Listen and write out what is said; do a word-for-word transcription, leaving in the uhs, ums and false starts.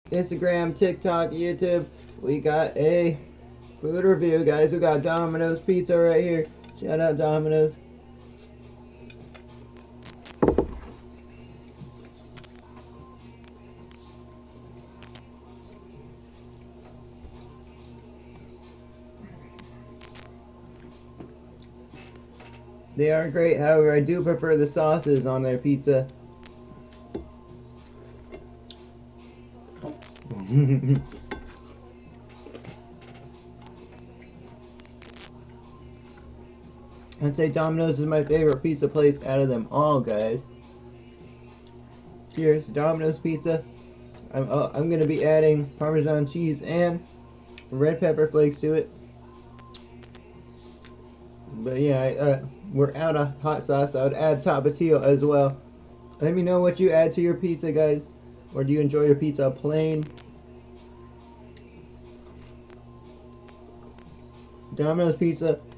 Instagram, TikTok, YouTube. We got a food review, guys. We got Domino's pizza right here. Shout out Domino's. They are great, however, I do prefer the sauces on their pizza. I'd say Domino's is my favorite pizza place out of them all, guys. Here's Domino's pizza. I'm, uh, I'm going to be adding Parmesan cheese and red pepper flakes to it. But yeah, I, uh, we're out of hot sauce. I would add Tapatio as well. Let me know what you add to your pizza, guys. Or do you enjoy your pizza plain? Domino's pizza